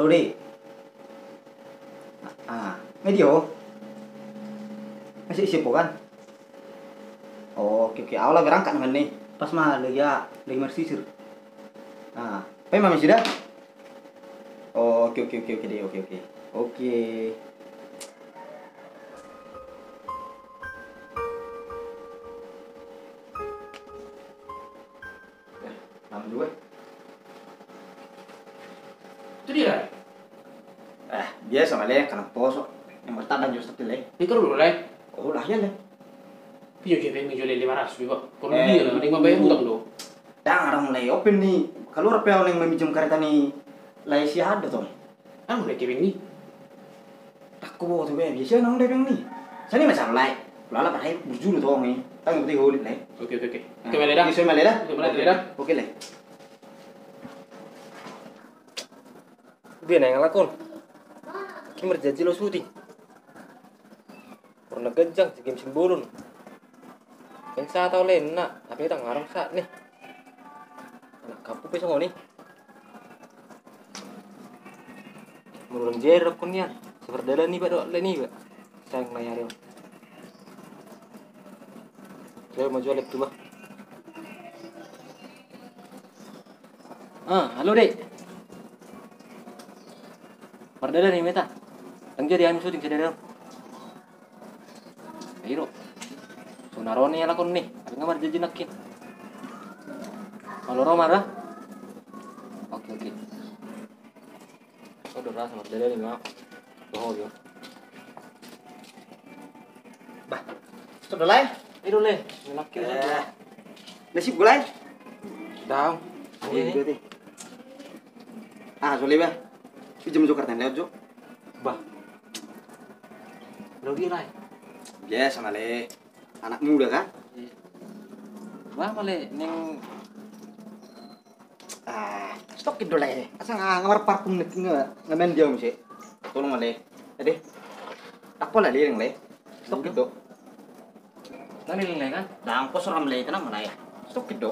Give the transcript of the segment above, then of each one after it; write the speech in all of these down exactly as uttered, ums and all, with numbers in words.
Halo, Dek. Ah, medio. Masih sibuk kan? Oh, oke oke. Awalnya berangkat dengan nih. Pas mah lagi ya, lagi mersisir. Ah, apa mami sudah? Oh, oke oke oke oke deh, oke oke. Oke. Ya, lama juga. Itu dia. Eh, biasa malih karena poso. Yang bertahan just tapi leh. Ini kan dulu lah. Oh, lah ya leh. Pinjam siapa yang jual lima ratus juga. Kalau Eh, dia lah, mending membayar utang dong. Dah orang mulai open nih. Kalau orang yang meminjam kereta nih, lah si ada tuh. Ah, mulai keping nih. Aku bawa tuh biasa nang dia nih. Saya ini macam lain. Lala pakai berjulu tuh nih. Tang betul holit leh. Oke oke oke. Oke Maleda. Oke, saya Maleda. Oke Maleda. Oke leh. Dia nang lakon. Ki merjaji lo syuting. Pernah gejang si game simbolun. Yang sa tau len nak, tapi kita ngarang sa nih. Anak kapu pe songo nih. Murung jerok kun yan. Seperdala nih Pak dok le nih Pak. Sayang layar yo. Saya mau jual itu Pak. Ah, halo Dek. Perdana nih meta. Yang jadi anu syuting sadar. Ayo. Sunarone ya lakon nih. Tapi ngamar jadi nakin. Halo Roma dah. Oke oke. Oh, udah rasa perdana nih maaf. Oh yo. Bah, sudah lah. Itu le, nakin Eh, sudah. nasib gue lain. Down. Iya nih. Ah, soleh bah. Pinjam juga kartu lewat jo. Bah. Lo dia lah. Biasa malih. Anak muda kan? Bah male ning Ah, stok itu lah. Asa ngamar parfum nih nggak ngamen dia mesti. Tolong malih. Ade. Apa lah dia yang leh? Stok itu. nang nilai kan? Dang pos orang malih tenang mana ya? Stok itu.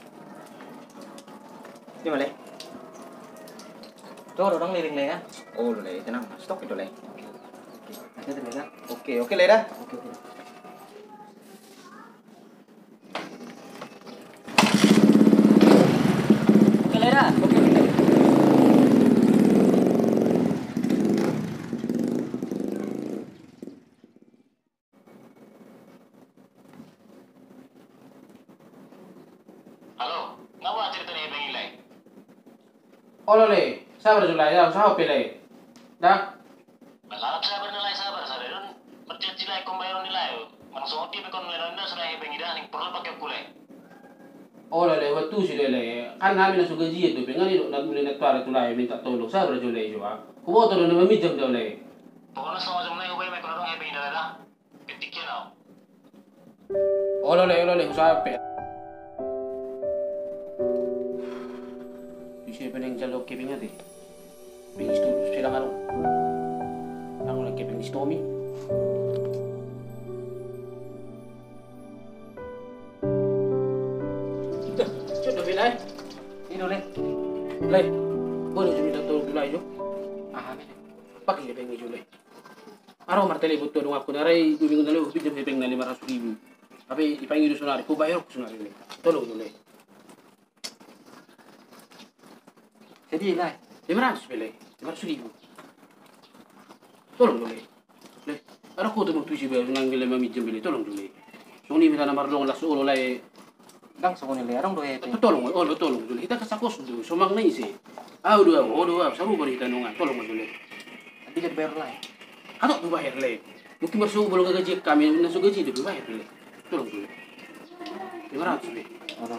Ini malih. Tuh orang liring le kan? Oh, leh tenang. Stok itu leh. Ada ternyata. Oke, oke leh dah. Oke oke. Oke le dah. Oke oke. Halo, ngapa ceritanya yang ngilai? Oh le, sabar julai ya, usaha pilih. Dah. Malah sabar nilai sabar sabar don berjanji nilai kau bayar nilai. Langsung oke bekon nilai nilai sudah yang pengidah nih perlu pakai kulai. Oh le, waktu sih le. Kan kami nasuh gaji itu, pengen itu nak mulai nak tuar itu lah minta tolong sabar julai juga. Kubo tu nama mijam tu le. Pokoknya sama macam nilai kau bayar bekon orang yang pengidah dah. Ketiknya now. Oh le, oh le, usaha pilih. Siapa yang jalur kepingnya deh? Pingis tu silang anu. Ang lagi keping di Tommy. Dah, sudah bilai. Ini le. Lai, boleh cuma minta tolong bilai jo. Ah, pakai keping ni jo lai. Araw martele butuh dong aku narai dua minggu lalu pinjam keping na lima ratus ribu. Tapi ipanggil du sunari, ku bayar ku sunari ni. Tolong jo lai. Jadi lah. lima ratus bilai, lima ratus ribu. Tolong dulu, le. Ada kau tu mukti sih bayar nang bilai mami jam bilai, tolong dulu. So ni minta nomor dong langsung ulo lai. Dang soko nilai orang doy. Tapi tolong, oh lo tolong dulu. Kita kesakos dulu, somang nai sih. Ah dua, oh dua, sabu beri kita nungan, tolong dulu. Nanti dia bayar lah. Atau tu bayar le. Mungkin masuk belum gaji kami, masuk gaji tu bayar le. Tolong dulu. lima ratus le. Orang.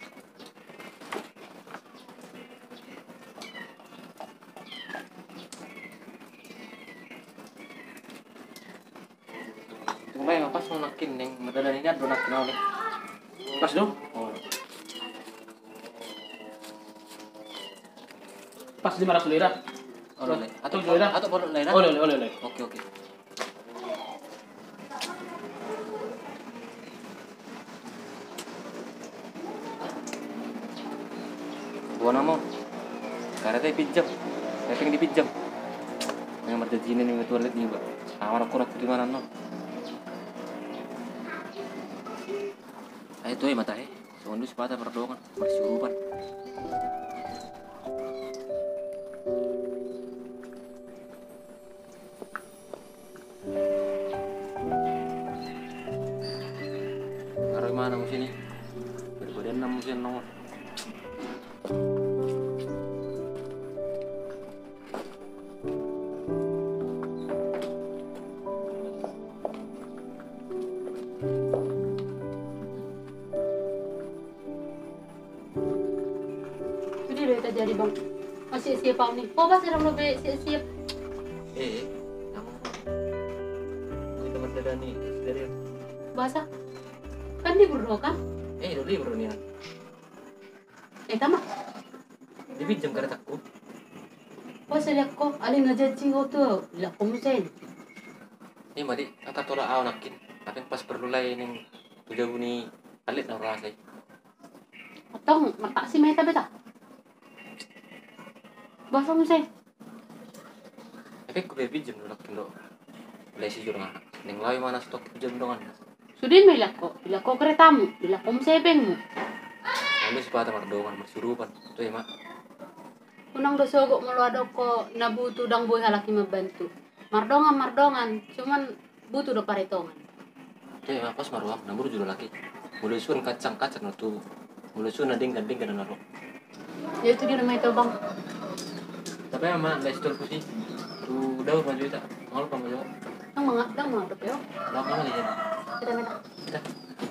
Cuma yang pas mau nakin yang medal ini ada nakin oleh. Pas dong. Oh. Pas lima ratus lira. Oleh. Atau Atau lira. atau boleh lera. Oleh, oleh, oleh. Oke oke. Buat nama. Karena pinjam. Hepeng dipinjam. Yang merjajinin yang toilet nih, Mbak. Awan aku nak di mana no. Ayo tuh mata eh. Soalnya sepatu berdongan, masih urupan. Taruh mana musim ini? Berbeda enam musim nomor. Jadi bang masih siap nih. Oh pas sedang lebih siap. Eh, kamu itu teman dada nih dari Bahasa kan libur doh kan? eh dulu libur nih. Eh tamat. Dipinjam keretaku. Oh saya lihat kok alih ngejajing kau tuh. Lihat komusen. Ini madi kata tola aw nakin. Tapi pas perlu lain yang tujuh nih alit na rasay. Atong mata si meta beta. Bahasa musay. Tapi aku pinjam dulu kendo. Lesi jurang anak. Neng lawi mana stok pinjam dongan. Sudah melihat kok. Lihat kok keretamu. Lihat kok musebengmu. Ambil sepatu mardongan bersurupan. Tuh ya mak. Unang dosogok mau ada kok nabutu dang boy halaki membantu. Mardongan mardongan. Cuman butuh do paretongan. Tuh ya mak pas maruam. Nambur juga laki. Mulai sun kacang kacang no tuh. Mulai sun nading nading kana naro. Ya itu dia namanya itu bang. Tapi ama lestor ku sih. Tuh daur maju tak. Mau kamu jawab. Dang mangat dang mangat yo. Dah kamu lagi. Kita meta. Kita.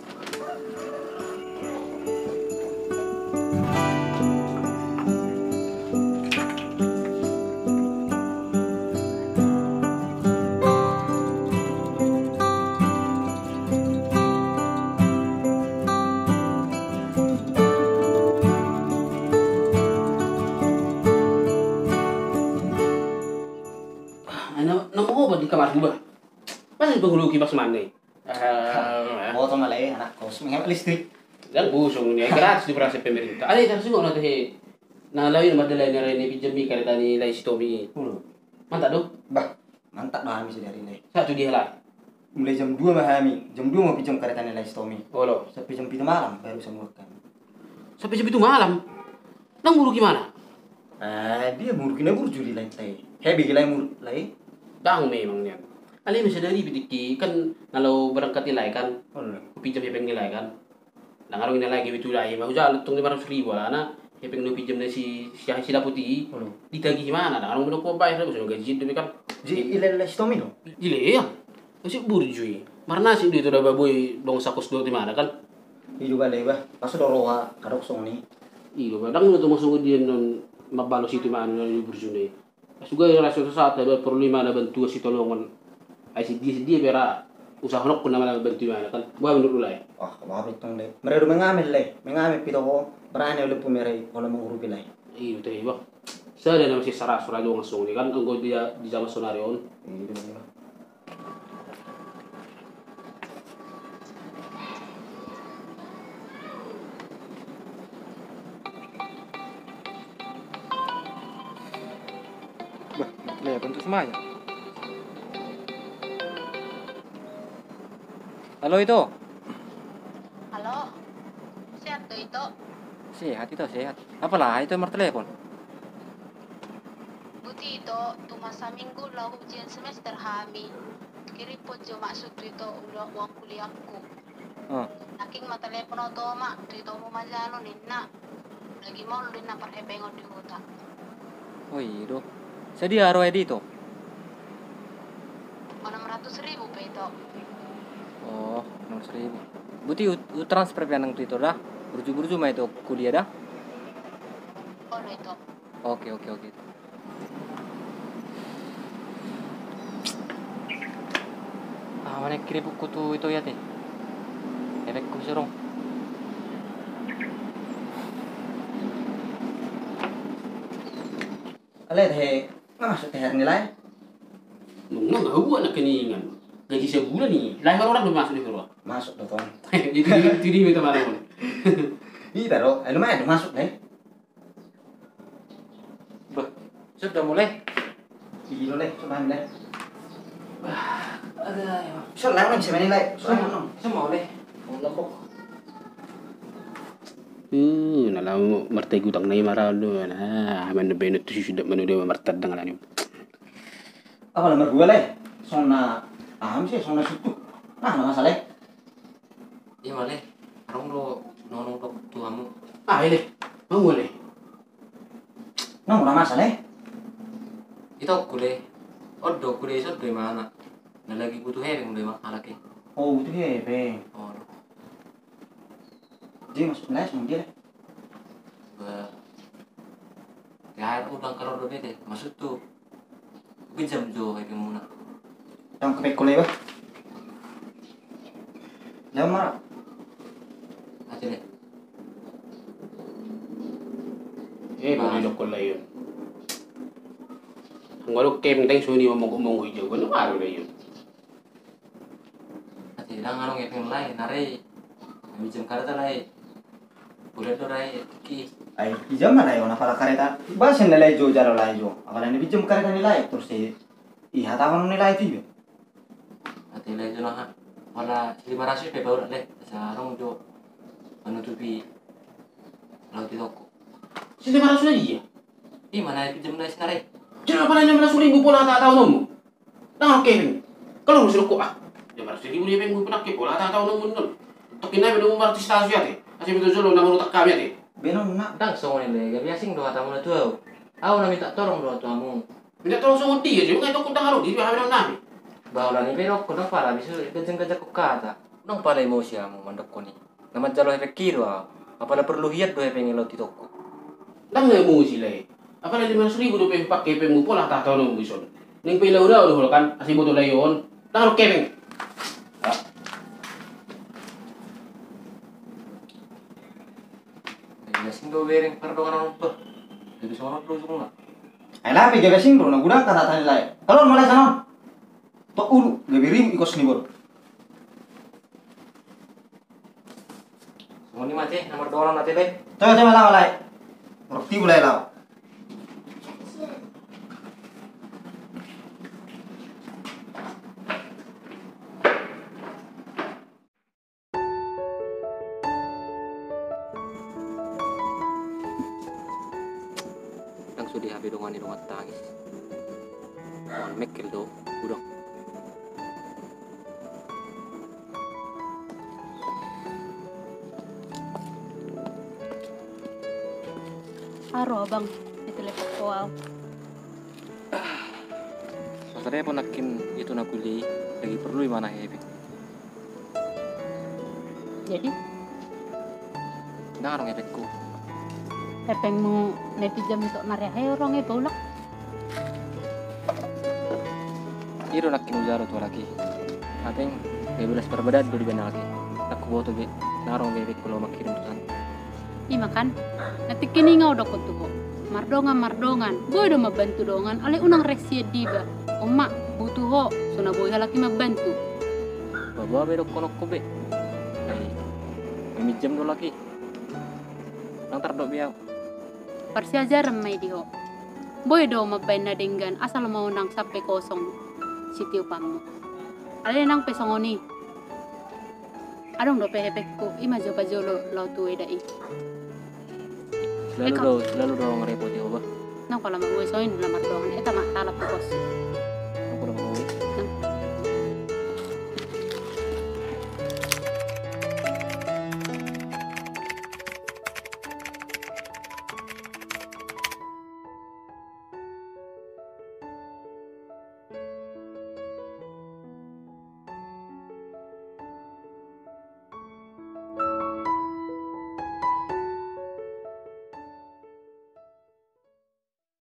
Di kamar gua. Pas penghulu kipas mana? Eh, Oh, sama lagi anak kos menghemat listrik. dan busung ni gratis diperasa pemerintah. Ada terus nggak nanti na lain madalay na rin ipinjami karita ni Lai Sitomi. Ulo. Mantap doh. Bah, mantap dah kami dari ini. Satu dia lah. Mulai jam dua mahami, jam dua mau pinjam kereta nilai Stomi. Olo. Sampai jam tiga malam baru bisa makan. Sampai jam itu malam. Nang buru gimana? Ah, dia murukin aku juli lain tay. Hebi gila mur lain. Dang memang niya. Alin masih dari bidiki kan kalau berangkat nilai kan Ulo. pinjam hepeng nilai kan. Nang arong nilai gitu nilai mau jalan tung lima ratus ribu lah na. Hepeng nu pinjam na si si sila putih. Ulo. Ditagi gimana? Nang arong mo bayar mo gaji demi kan. Ji ilai ilai Stomi no. Jile ya. Masih burjui. Marna sih dito na baboy dong sakos do di mana kan. Iyo ba leba. Paso do roha kadok song ni. Iyo ba dang to masuk dia non mabalos itu mana non burjui. Juga yung rasyo sa atin, pero lima na bantu si tolongan. Ay si dia dia pera usaha nok ko naman bantu mana kan. Buhay menurut ulay. Ah, bakit tong le. Meron mengamil le. Mengamil pito ko. Marani ulit pumiray. Wala mong urupi lay. Iyo tayo ba. Sada naman si Saras rado ang song ni kan ang god dia di zaman sonaryon. Iyo ba. Bah, le bentuk semuanya. Halo itu. Halo. Sehat tuh itu. Sehat itu sehat. Apalah itu nomor telepon. Buti itu tuh masa minggu lah ujian semester kami. Kiripot jo maksud tuh itu udah uang kuliahku. Oh. Naking mata telepon auto mak tuh itu mau majano nina. Lagi mau lu nina perhepengon di hutan. Oh iya doh. Sedia aro itu. enam ratus ribu pe itu. Oh, enam ratus ribu. Buti u, u transfer pianang itu dah. Burju-burju mah itu kuliah dah. Oh itu. Oke oke oke. Ah, mana kirim buku tuh itu ya teh. Efekku serong. Alet he. Masuk teh nilai. Nung nang hawa na kaningan. Gaji sebulan nih. Lain orang belum masuk di bawah. Masuk do tong. Itu itu dia minta mana? Iya taro. Eh lumayan masuk deh. Bah, Sudah mulai. Gigi lo leh, coba leh. Ada ya. Bisa lah, bisa main leh. Soalnya nong. Semua boleh. Mau lembok. Uh, nalau martai gutang nai marado na man beno tu sudah manu dewa martad dengan anu. Apa nomor gue leh? Sona, aham sih, sona situ. Nah, nggak masalah. Iya boleh. Arong lo nonong tok tuamu. Ah, ini. Mau boleh. Nong, nggak masalah. Itu kule. Odo kule iso dari mana? Nah lagi butuh hering dari mana lagi? Oh, itu ya, be. Oh. Jadi masuk les, mau dia leh. Ba. Ya udang kalau udah deh. Maksud tuh. Pinjam jo kayak gimana? Yang kepek kulai bah. Lama marah. Aja deh. Eh, boleh lokal lah yun. Ang walo kem teng suni mo mo hijau kan aro lah yun. Ati lang anong yang lain narai. Pinjam kareta lain. Boleh tuh rai ki. Ay, hijau mana ya? Napa lah kereta? Bahasa nilai jo jalo lah jo. Apalagi ini pinjam kereta nilai terus di iya tahun nilai itu. Ati lai jo lah. Wala lima ratus pe baru deh. Sarong jo menutupi laut itu aku. Sila mara sudah iya. Di mana pinjam lai narai? Jangan apa nanya mara ribu pola tak tahu nomu. Nah, oke. Kalau lu suruh ah. Ya mara ribu dia pengen pun ke pola tak tahu nomu non. Tokin na bedo mara tistas ya teh. Asih betul solo namun tak kami teh. Benon nak. Dang songon ini gak biasing doa tamu na tuh. Aku na minta tolong doa tamu. Minta tolong sama dia, juga itu kudang haru di hamil nami. Bawa ni pero ko nang para bisu kejeng-kejeng ko kata. Nang pala emosi amo mandok ko ni. Naman jalo efek kiro ah. Apala perlu hiat do efek ngelaut toko. Dang nggak mau sih leh. Apa lagi lima ribu dope pakai pemu pola tak tahu nomu ison. Ning pila udah udah kan asih botol layon. Dang lo kepeng. Biasing do bering perdongan orang tuh. Jadi sono terus semua. Ay lah, pe jaga sing bro, na gudang kata tani nilai. Kalau mulai sana. Tok ulu, gabirim ikut sini bro. Semua ni macam nomor dua orang nanti leh. Coba coba lah mulai. Roti mulai lah. Yang sudah habis dongan ni dongan tangis. Dongan mekel do, udang. Aro bang, itu lepas koal. Masalahnya pun nakin itu nak kuli lagi perlu di mana ya? Jadi, Nang arong efekku. epeng mo nepijam untuk narihay orang e bolak. Iro nakin ujaro tu lagi. Ateng bebelas perbedaan dulu di lagi. Aku bawa tu be narong bebek kalau makirim tuan. Ima kan, nanti kini ngau dokot tuh. Mardongan mardongan, boy do mabantu dongan, ale unang resia diba. Oma butuh ho, sona boy halaki mabantu. Bawa bedok konok kobe. Ay, kami jam dulu lagi. Nang tardok biau. Persiajaran may di ho. Boy do mabay na dinggan, asal mau nang sampai kosong sitio pamu. Ale nang pesongoni. Adong do pehepekku, ima joba jolo lau tuwe dai. Selalu do, selalu do ngerepoti oba. Nang kalau mau soin dalam mardongan, eta mak talap kos.